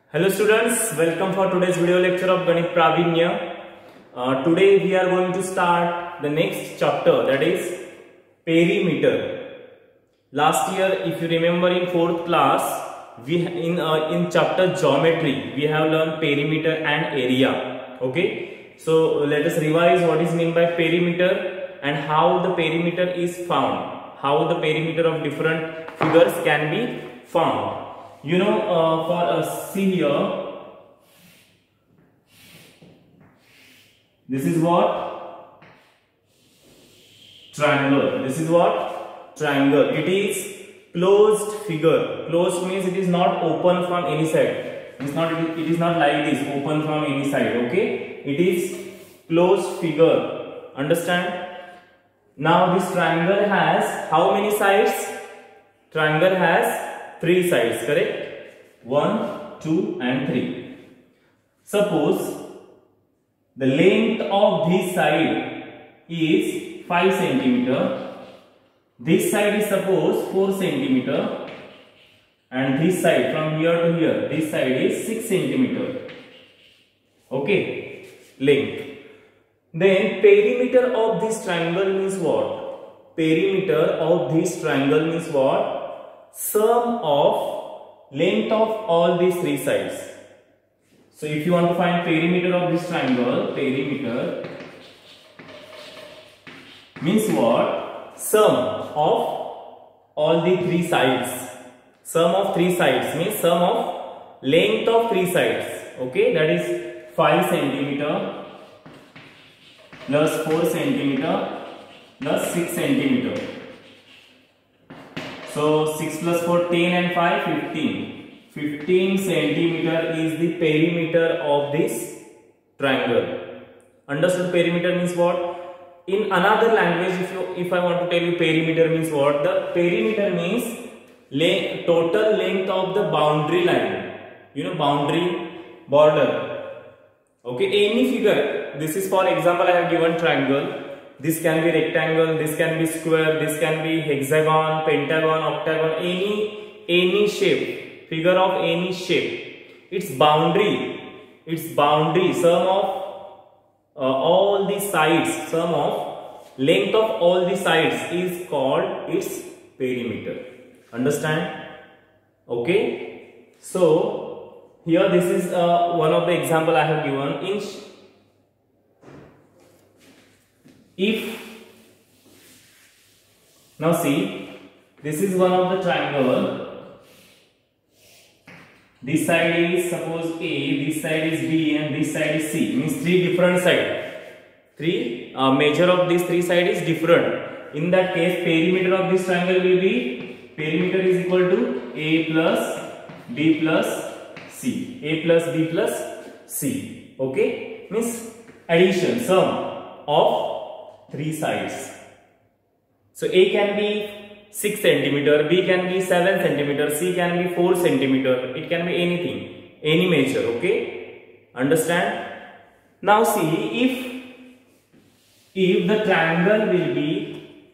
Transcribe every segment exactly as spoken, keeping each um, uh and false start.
Hello students, welcome for today's video lecture of Ganit Pravinya. Uh, today we are going to start the next chapter, that is perimeter. Last year, if you remember in fourth class, we in uh, in chapter geometry we have learned perimeter and area. Okay, so let us revise what is meant by perimeter and how the perimeter is found, how the perimeter of different figures can be found. You know, uh, for us, see here, this is what? Triangle. This is what? Triangle. It is closed figure. Closed means it is not open from any side. It's not, it is not like this, open from any side. Okay? It is closed figure. Understand? Now this triangle has how many sides? Triangle has three sides, correct? One, two and three. Suppose the length of this side is five centimeter. This side is suppose four centimeter. And this side from here to here, this side is six centimeter. Okay, length. Then perimeter of this triangle means what? Perimeter of this triangle means what? Sum of length of all these three sides. So if you want to find perimeter of this triangle, perimeter means what? Sum of all the three sides. Sum of three sides means sum of length of three sides. Okay, that is five centimeter plus four centimeter plus six centimeter. So six plus four, ten and five, fifteen. fifteen centimeter is the perimeter of this triangle. Understood? Perimeter means what? In another language, if you if I want to tell you perimeter means what? The perimeter means length, total length of the boundary line. You know, boundary, border. Okay, any figure. This is, for example, I have given triangle. This can be rectangle, this can be square, this can be hexagon, pentagon, octagon, any any shape, figure of any shape. Its boundary, its boundary, sum of uh, all the sides, sum of length of all the sides is called its perimeter. Understand? Okay. So here this is uh, one of the example I have given. In If, now see, this is one of the triangle. This side is suppose A, this side is B and this side is C. Means three different sides. Three, uh, measure of these three sides is different. In that case, perimeter of this triangle will be, perimeter is equal to A plus B plus C. A plus B plus C. Okay? Means addition, sum of three sides. So A can be six centimeter, B can be seven centimeter, C can be four centimeter. It can be anything, any measure. Okay, understand? Now see, if if the triangle will be,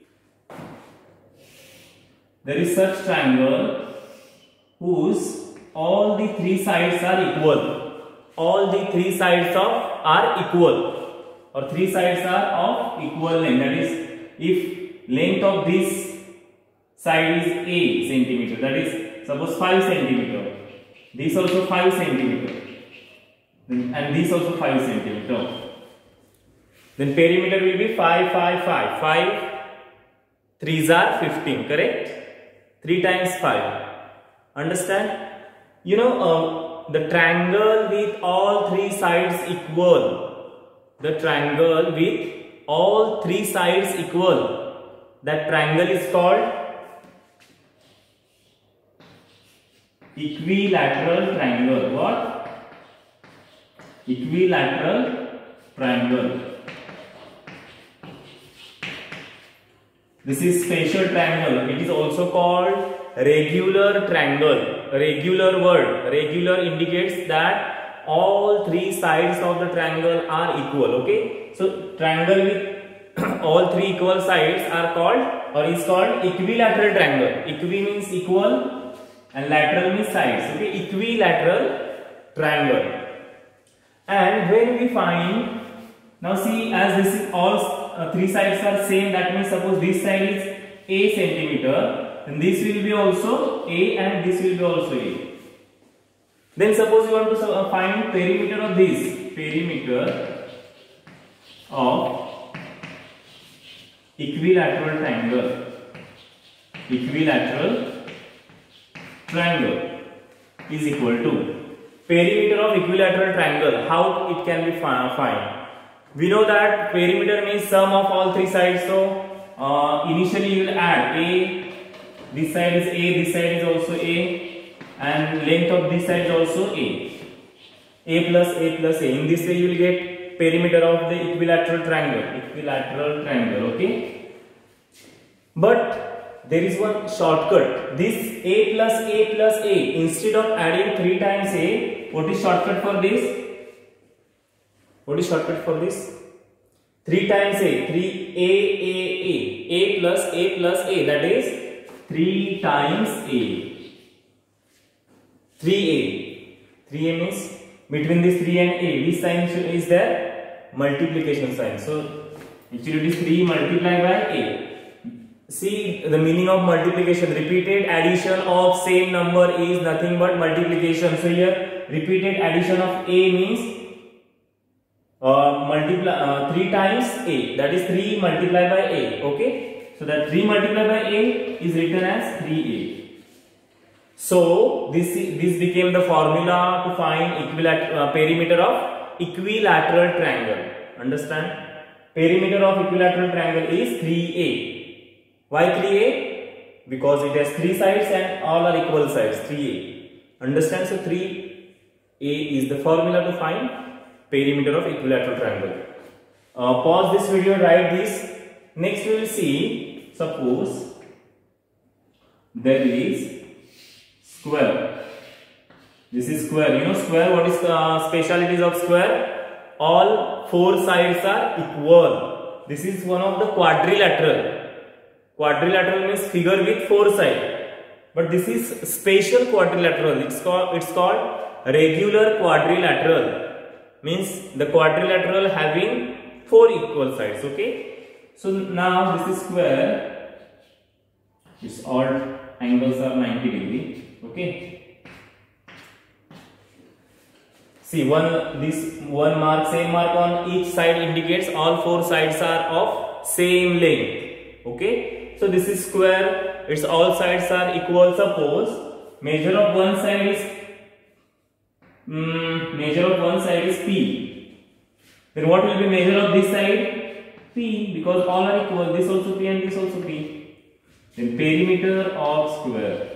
there is such triangle whose all the three sides are equal. All the three sides of are equal. Or three sides are of equal length. That is, if length of this side is A centimeter, that is suppose five centimeter. This also five centimeter, and this also five centimeter. Then perimeter will be five, five, five. Five threes are fifteen. Correct? Three times five. Understand? You know uh, the triangle with all three sides equal. The triangle with all three sides equal, that triangle is called equilateral triangle. What? Equilateral triangle. This is special triangle. It is also called regular triangle. Regular word. Regular indicates that all three sides of the triangle are equal. Okay, so triangle with all three equal sides are called or is called equilateral triangle. Equi means equal and lateral means sides. Okay, equilateral triangle. And when we find, now see, as this is all uh, three sides are same, that means suppose this side is a centimeter, and this will be also a, and this will be also a. Then suppose you want to uh, find perimeter of this, perimeter of equilateral triangle, equilateral triangle is equal to perimeter of equilateral triangle. How it can be found? We know that perimeter means sum of all three sides. So uh, initially you will add a, this side is a, this side is also a, and length of this side is also a. A plus a plus a. In this way you will get perimeter of the equilateral triangle. Equilateral triangle. Okay. But there is one shortcut. This a plus a plus a. Instead of adding three times a, what is shortcut for this? What is shortcut for this? three times a. three a a a. A plus a plus a. That is three times a. three a. three a means between this three and a, this sign is there? Multiplication sign. So actually it is three multiplied by a. See the meaning of multiplication. Repeated addition of same number is nothing but multiplication. So here repeated addition of a means uh, multiply uh, three times a. That is three multiplied by a. Okay. So that three multiplied by a is written as three a. So this this became the formula to find equilateral uh, perimeter of equilateral triangle. Understand? Perimeter of equilateral triangle is three a. Why three a? Because it has three sides and all are equal sides. three a. Understand? So three a is the formula to find perimeter of equilateral triangle. Uh, pause this video, write this. Next we will see, suppose there is square. This is square. You know square, what is the uh, specialities of square? All four sides are equal. This is one of the quadrilateral. Quadrilateral means figure with four sides. But this is special quadrilateral. It's called it's called regular quadrilateral. Means the quadrilateral having four equal sides. Okay. So now this is square. Its all angles are ninety degree. Okay. See one this one mark, same mark on each side indicates all four sides are of same length. Okay. So this is square. Its all sides are equal. Suppose measure of one side is um, measure of one side is p. Then what will be measure of this side? P, because all are equal. This also p and this also p. Then perimeter of square.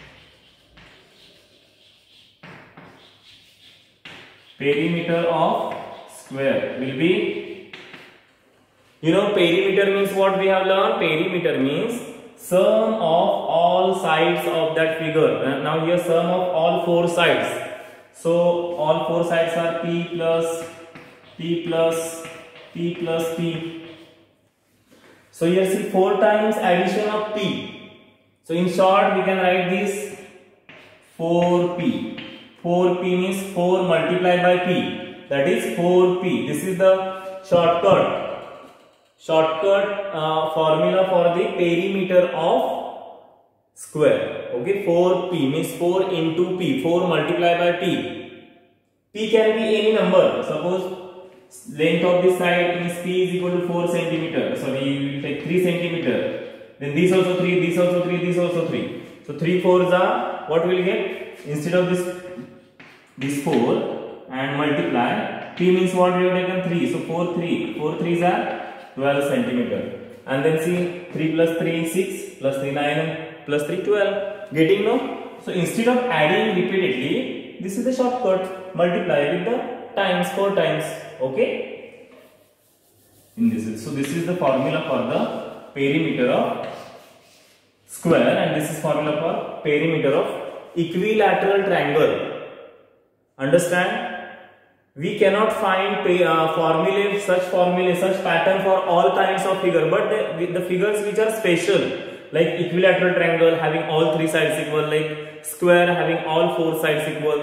Perimeter of square will be, you know, perimeter means what we have learned? Perimeter means sum of all sides of that figure. Now here sum of all four sides. So all four sides are p plus p plus p plus p. So here see four times addition of p. So in short we can write this four p. four p means four multiplied by p. That is four p. This is the shortcut. Shortcut uh, formula for the perimeter of square. Okay, four p means four into p. four multiplied by p. P can be any number. Suppose length of this side means p is equal to four centimeter. Sorry, we will take three centimeter. Then this also three, this also three, this also three. So three fours are what we will get? Instead of this, this four and multiply. P means what we have taken three. So four, three. four threes are twelve centimeter. And then see three plus three, six, plus three, nine, plus three, twelve. Getting no? So instead of adding repeatedly, this is the shortcut. Multiply with the times, four times. Okay? In this, so this is the formula for the perimeter of square, and this is formula for perimeter of equilateral triangle. Understand? We cannot find uh, formulae, such formulae, such pattern for all kinds of figure, but the, the figures which are special, like equilateral triangle having all three sides equal, like square having all four sides equal,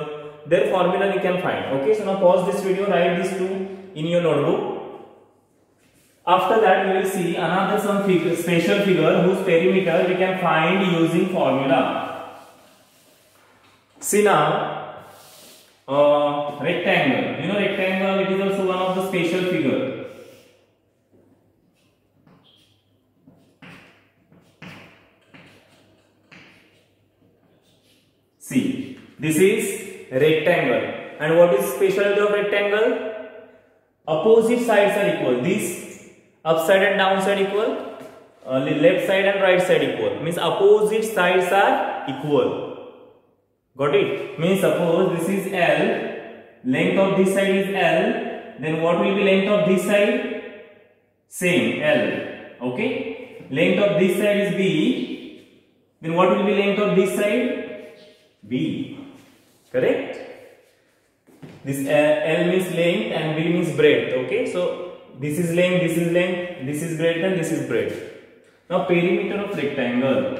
their formula we can find. Okay, so now pause this video, write these two in your notebook. After that we will see another some figure, special figure whose perimeter we can find using formula. See now, uh, rectangle. You know rectangle, it is also one of the special figure. See, this is rectangle. And what is specialty of rectangle? Opposite sides are equal. This upside and downside equal, uh, left side and right side equal. Means opposite sides are equal. Got it? Means suppose this is L, length of this side is L, then what will be length of this side? Same, L. Okay? Length of this side is B, then what will be length of this side? B. Correct? This L means length and B means breadth. Okay? So this is length, this is length, this is breadth and this is breadth. Now perimeter of rectangle.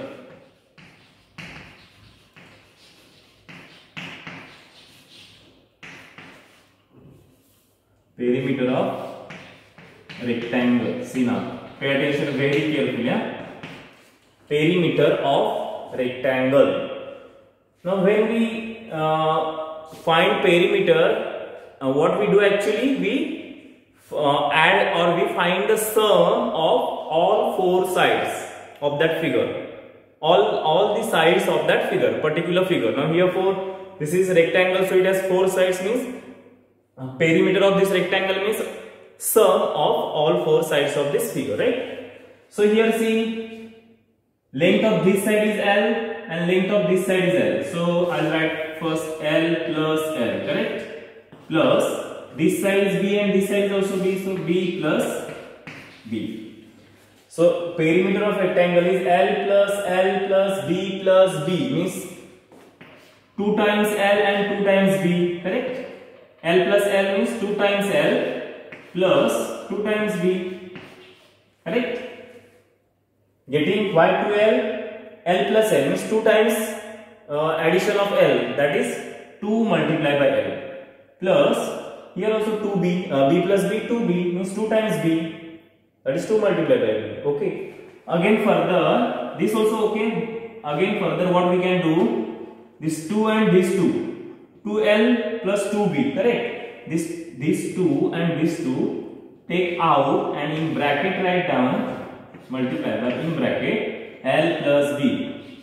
Perimeter of rectangle. See now. Pay attention very carefully. Yeah? Perimeter of rectangle. Now when we uh, find perimeter, uh, what we do actually, we Uh, add or we find the sum of all four sides of that figure, all all the sides of that figure, particular figure. Now here for this is rectangle, so it has four sides, means uh, perimeter of this rectangle means sum of all four sides of this figure, right? So here see, length of this side is L and length of this side is L. So I'll write first L plus L, correct? Plus this side is B and this side is also B, so B plus B. So perimeter of rectangle is L plus L plus B plus B, means two times L and two times B, correct? L plus L means two times L plus two times B, correct? Getting why two L? L plus L means two times uh, addition of L, that is two multiplied by L, plus here also two B, uh, B plus B, two B means two times B, that is two multiplied by B. Okay. Again further, this also okay. Again further, what we can do? This two and this two, two L plus two B, correct? This this two and this two take out and in bracket write down, multiply by in bracket L plus B.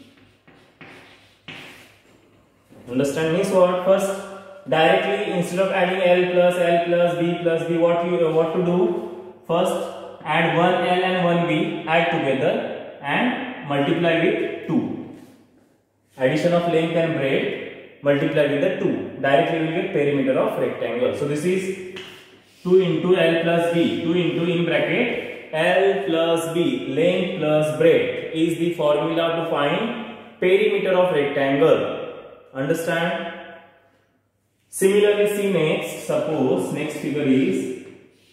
Understand? Means what? First, directly instead of adding L plus L plus B plus B, what you uh, what to do? First add one L and one B, add together and multiply with two. Addition of length and breadth, multiply with the two. Directly we will get perimeter of rectangle. So this is two into L plus B, two into in bracket L plus B, length plus breadth is the formula to find perimeter of rectangle. Understand? Similarly, see next, suppose next figure is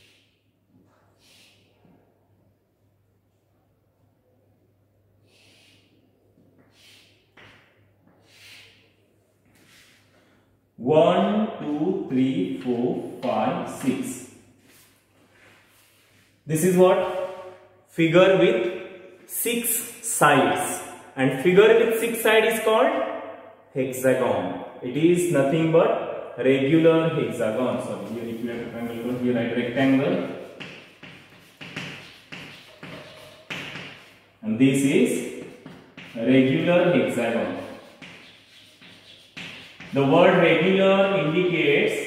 one, two, three, four, five, six. This is what? Figure with six sides, and figure with six sides is called hexagon. It is nothing but regular hexagon. Sorry, here if you have rectangle, here write rectangle, and this is regular hexagon. The word regular indicates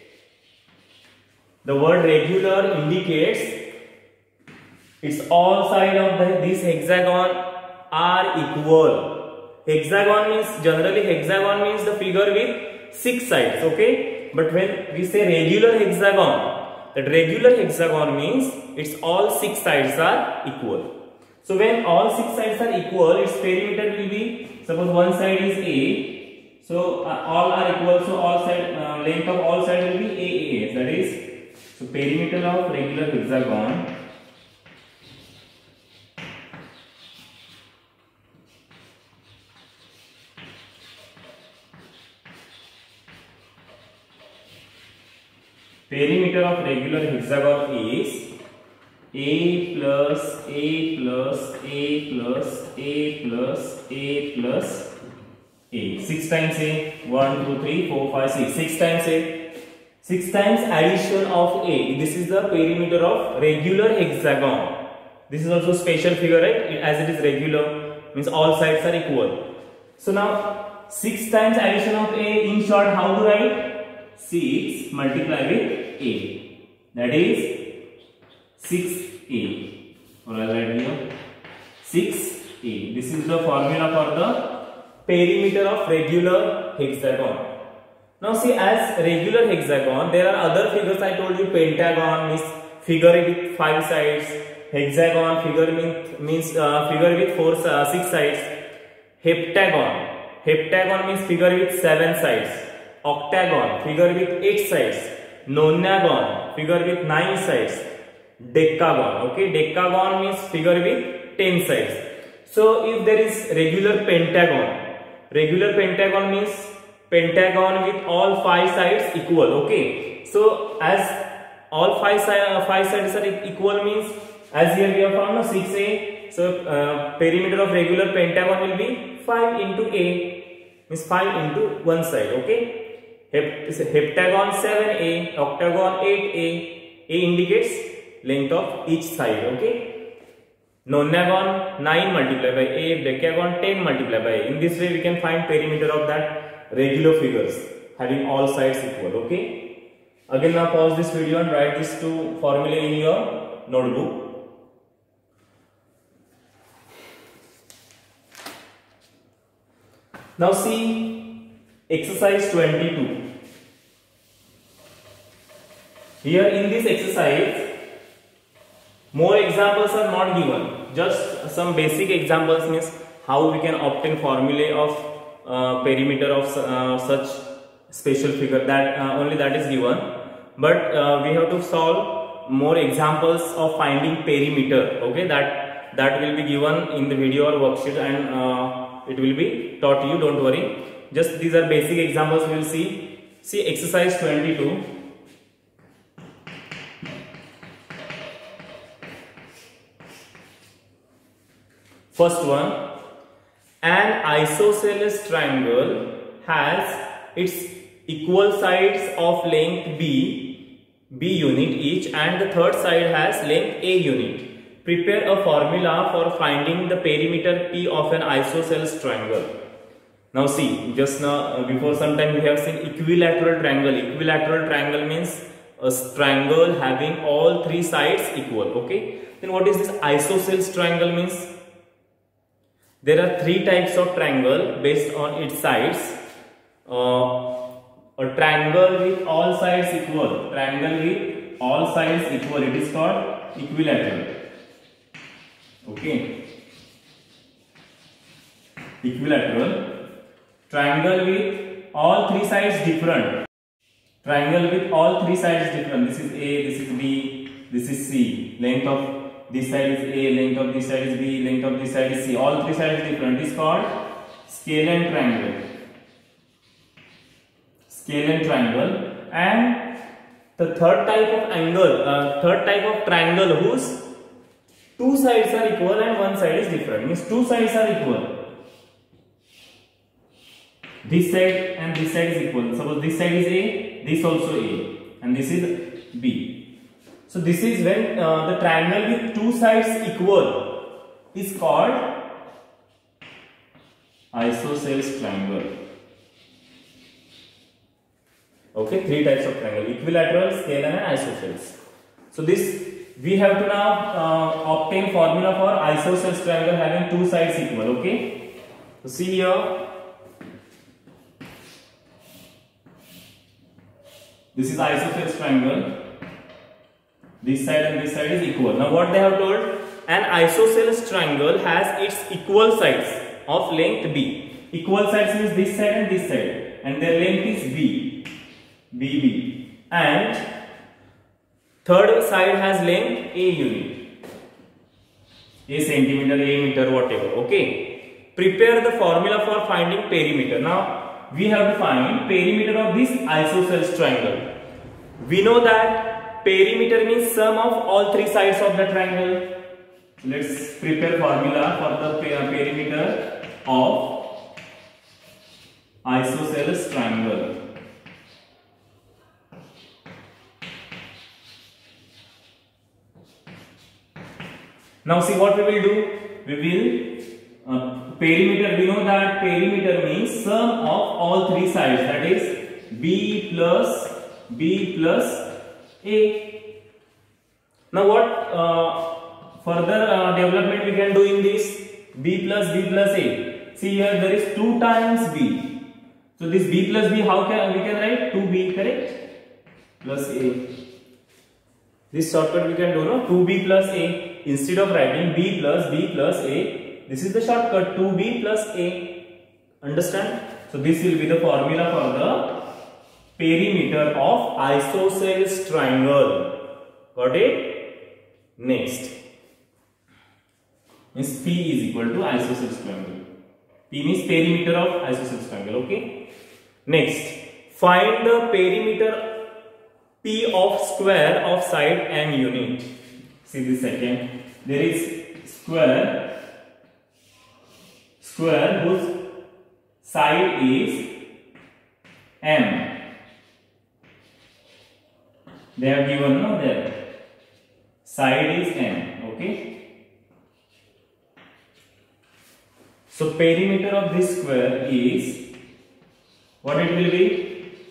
the word regular indicates its all sides of the, this hexagon are equal. Hexagon means, generally hexagon means the figure with six sides, okay? But when we say regular hexagon, that regular hexagon means its all six sides are equal. So when all six sides are equal, its perimeter will be, suppose one side is A, so uh, all are equal, so all side uh, length of all sides will be A A A. That is, so perimeter of regular hexagon perimeter of regular hexagon is A plus A plus A plus A plus A plus A. six times A. one, two, three, four, five, six. six times A. six times addition of A. This is the perimeter of regular hexagon. This is also special figure, right? It, as it is regular, means all sides are equal. So now six times addition of A, in short, how to write? six multiplied with A. That is six A. Or I'll write here six A. This is the formula for the perimeter of regular hexagon. Now see, as regular hexagon, there are other figures. I told you pentagon means figure with five sides. Hexagon figure means means uh, figure with four uh, six sides. Heptagon, heptagon means figure with seven sides. Octagon, figure with eight sides. Nonagon, figure with nine sides. Decagon, okay, decagon means figure with ten sides. So if there is regular pentagon, regular pentagon means pentagon with all five sides equal, okay. So as all five, uh, five sides are equal means, as here we have found now six A, so uh, perimeter of regular pentagon will be five into A, means five into one side, okay. Hep heptagon seven A, octagon eight A, A indicates length of each side, okay. Nonagon nine multiplied by A, decagon ten multiplied by A. In this way we can find perimeter of that regular figures having all sides equal, okay. Again, now pause this video and write these two formulae in your notebook. Now see exercise twenty-two. Here in this exercise, more examples are not given. Just some basic examples means how we can obtain formulae of uh, perimeter of uh, such special figure. That uh, only that is given. But uh, we have to solve more examples of finding perimeter. Okay, that that will be given in the video or worksheet, and uh, it will be taught to you. Don't worry. Just these are basic examples. We will see. See exercise twenty-two. First one, an isosceles triangle has its equal sides of length B, B unit each, and the third side has length A unit. Prepare a formula for finding the perimeter P of an isosceles triangle. Now see, just now before some time we have seen equilateral triangle. Equilateral triangle means a triangle having all three sides equal, okay. Then what is this isosceles triangle means? There are three types of triangle based on its sides. Uh, a triangle with all sides equal. Triangle with all sides equal. It is called equilateral. Okay. Equilateral. Triangle with all three sides different. Triangle with all three sides different. This is A, this is B, this is C. Length of this side is A, length of this side is B, length of this side is C. All three sides different. It is called scalene triangle. Scalene triangle. And the third type of angle, uh, third type of triangle whose two sides are equal and one side is different. Means two sides are equal. This side and this side is equal. Suppose this side is A, this also A, and this is B. So this is when uh, the triangle with two sides equal is called isosceles triangle. Okay, three types of triangle: equilateral, scalene, and isosceles. So this we have to now uh, obtain formula for isosceles triangle having two sides equal. Okay, so see here. This is isosceles triangle. This side and this side is equal. Now what they have told? An isosceles triangle has its equal sides of length B. Equal sides means this side and this side, and their length is B. B B. And third side has length A unit. A centimeter, A meter, whatever. Okay. Prepare the formula for finding perimeter. Now we have to find perimeter of this isosceles triangle. We know that perimeter means sum of all three sides of the triangle. Let's prepare formula for the perimeter of isosceles triangle. Now see what we will do. We will uh, perimeter. We know that perimeter means sum of all three sides. That is B plus B plus A. Now what uh, further uh, development we can do in this? B plus B plus A. See here there is two times B. So this B plus B, how can we can write? two B, correct? Plus A. This shortcut we can do, no? two B plus A. Instead of writing B plus B plus A, this is the shortcut two B plus A. Understand? So this will be the formula for the perimeter of isosceles triangle. Got it? Next. Means P is equal to isosceles triangle. P means perimeter of isosceles triangle. Okay. Next, find the perimeter P of square of side M unit. See the second. There is square, square whose side is M. They have given no there. Side is M. Okay. So perimeter of this square is what it will be?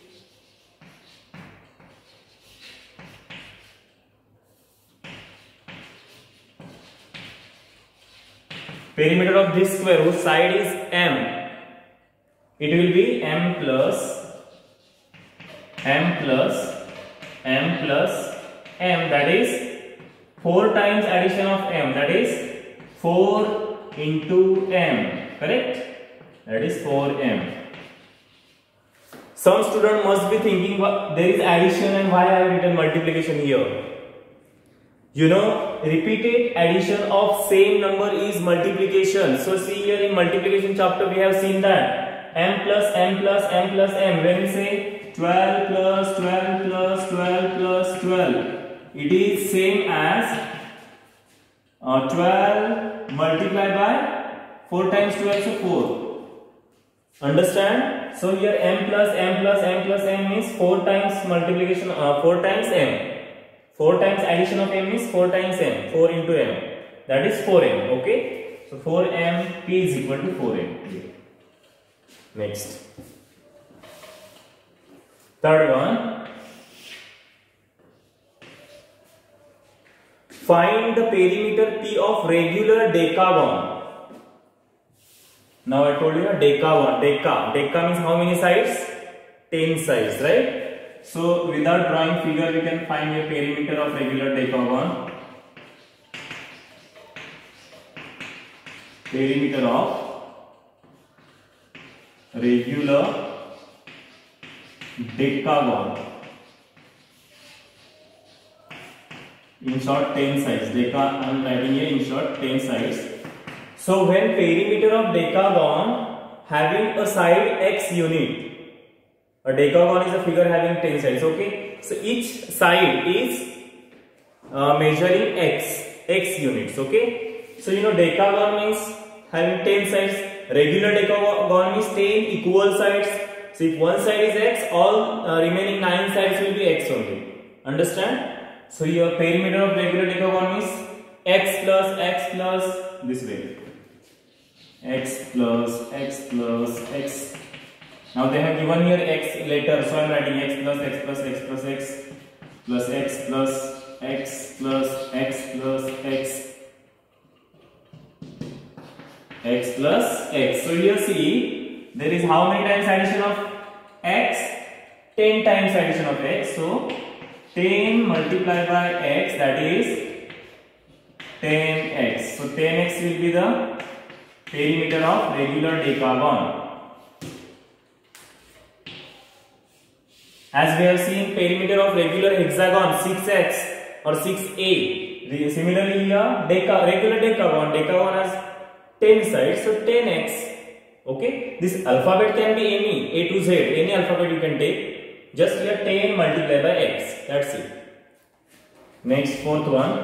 Perimeter of this square whose side is M, it will be M plus M plus M plus M, that is four times addition of M, that is four into M, correct? That is four M. Some student must be thinking what, there is addition and why I have written multiplication here. You know, repeated addition of same number is multiplication. So see here in multiplication chapter we have seen that M plus M plus M plus M. When we say twelve plus twelve plus twelve plus twelve, it is same as uh, twelve multiplied by four times twelve, so four. Understand? So here M plus M plus M plus M means four times multiplication, uh, four times M. four times addition of M is four times M, four into M, that is four M. Okay, so four M P is equal to four M. Next, third one, find the perimeter P of regular decagon. Now I told you a decagon, deca, deca means how many sides? ten sides, right? So without drawing figure we can find a perimeter of regular decagon. Perimeter of regular decagon. In short ten sides. Deca, I am writing here in short ten sides. So when perimeter of decagon having a side x unit. A decagon is a figure having ten sides, okay? So each side is uh, measuring x, x units, okay? So you know decagon means having ten sides, regular decagon means ten equal sides. So if one side is x, all uh, remaining nine sides will be x only. Understand? So your perimeter of regular decagon is x plus x plus this way. X plus x plus x. Now they have given here x later, so I am writing x plus x plus x plus x plus x plus x plus x plus x x plus x. So here see, there is how many times addition of x? ten times addition of x. So ten multiplied by x, that is ten x. So ten x will be the perimeter of regular decagon. As we have seen perimeter of regular hexagon six x or six a. Similarly here deca, regular decagon, decagon has ten sides, so ten x. Okay, this alphabet can be any, A to Z, any alphabet you can take. Just here ten multiplied by x. That's it. Next, fourth one.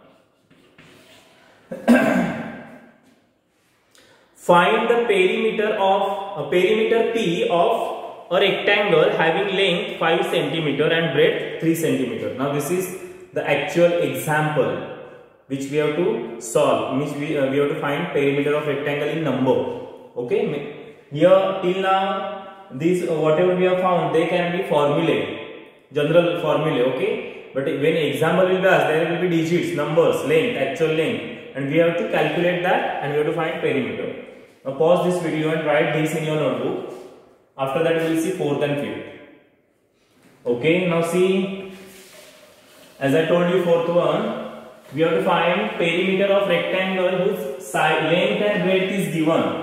Find the perimeter of a perimeter P of a rectangle having length five centimeter and breadth three centimeter. Now this is the actual example which we have to solve, which we, uh, we have to find perimeter of rectangle in number. Okay, here till now these uh, whatever we have found, they can be formulae, general formulae. Okay, but when example will be asked, there will be digits, numbers, length, actual length, and we have to calculate that and we have to find perimeter. Now pause this video and write this in your notebook. After that we will see fourth and fifth. Okay, now see, as I told you, fourth one, we have to find perimeter of rectangle whose side length and breadth is given.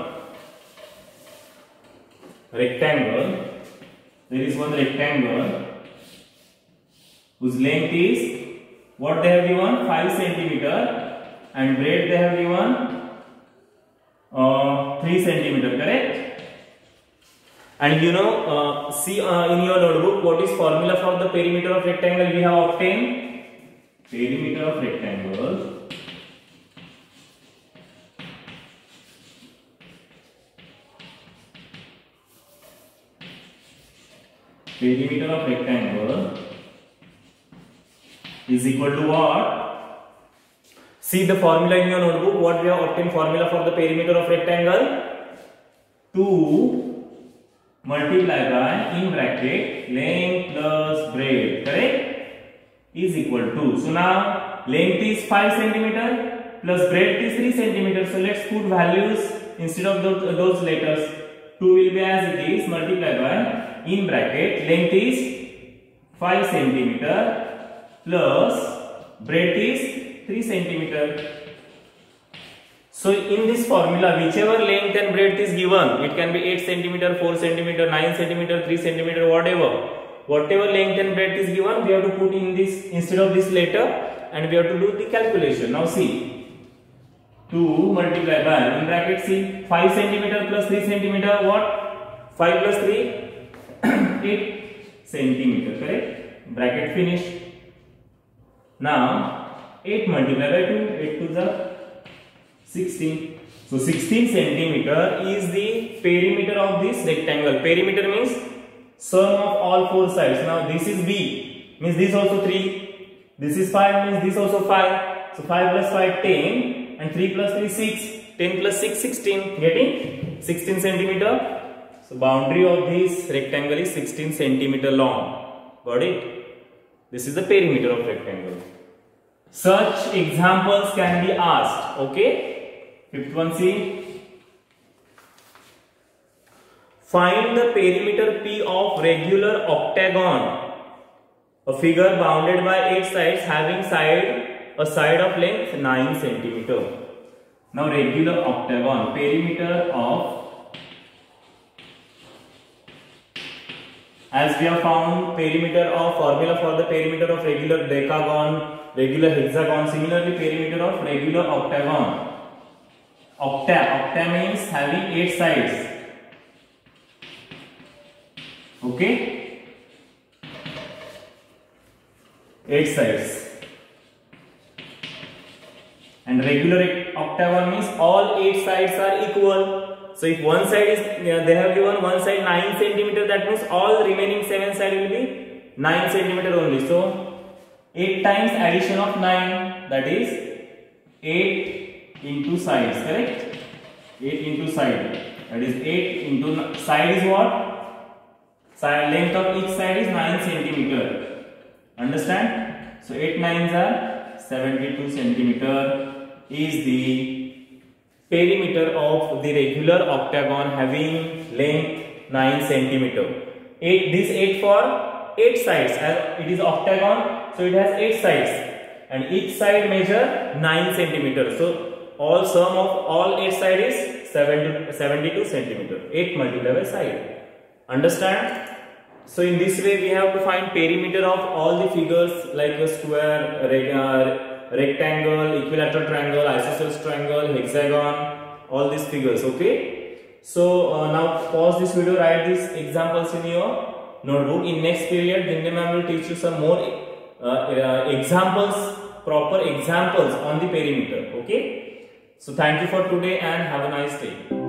Rectangle, there is one rectangle whose length is, what they have given, five centimeter, and breadth they have given uh, three centimeter, correct? And you know, uh, see uh, in your notebook, what is formula for the perimeter of rectangle we have obtained? Perimeter of rectangle perimeter of rectangle is equal to what? See the formula in your notebook. What we have obtained formula for the perimeter of rectangle? two multiply by, in bracket, length plus breadth, correct? Is equal to. So now length is five centimeter plus breadth is three centimeter. So let's put values instead of those, those letters. two will be as it is, multiply by, in bracket, length is five centimeter plus breadth is three centimeter. So in this formula, whichever length and breadth is given, it can be eight centimeter, four centimeter, nine centimeter, three centimeter, whatever. Whatever length and breadth is given, we have to put in this instead of this letter, and we have to do the calculation. Now see, two multiply by, in bracket, see, five centimeter plus three centimeter, what? five plus three, eight centimeter, correct? Bracket finished. Now eight multiply by two, eight to the sixteen. So sixteen centimeter is the perimeter of this rectangle. Perimeter means sum of all four sides. Now this is B, means this also three. This is five, means this also five. So five plus five, ten, and three plus three, six. ten plus six, sixteen. Getting? sixteen centimeter. So boundary of this rectangle is sixteen centimeter long. Got it? This is the perimeter of rectangle. Such examples can be asked. Okay? Fifth one, see. Find the perimeter P of regular octagon, a figure bounded by eight sides having side a side of length nine centimeter. Now regular octagon, perimeter of, as we have found perimeter of formula for the perimeter of regular decagon, regular hexagon, similarly perimeter of regular octagon. Octa, octa means having eight sides. Okay, eight sides, and regular octagon means all eight sides are equal. So if one side is, they have given one side nine centimeter, that means all remaining seven sides will be nine centimeter only. So eight times addition of nine, that is eight into sides, correct? eight into side, that is eight into side is what? Side length of each side is nine centimeter. Understand? So eight nines are seventy-two centimeter is the perimeter of the regular octagon having length nine centimeter. eight, this eight for eight sides, as it is octagon, so it has eight sides, and each side measure nine centimeter. So all sum of all eight sides is seventy-two centimeter. eight multiplied by side. Understand? So in this way we have to find perimeter of all the figures like a square, uh, rectangle, equilateral triangle, isosceles triangle, hexagon, all these figures. Okay. So uh, now pause this video, write these examples in your notebook. In next period, Dindi ma'am will teach you some more uh, uh, examples, proper examples on the perimeter. Okay. So thank you for today and have a nice day.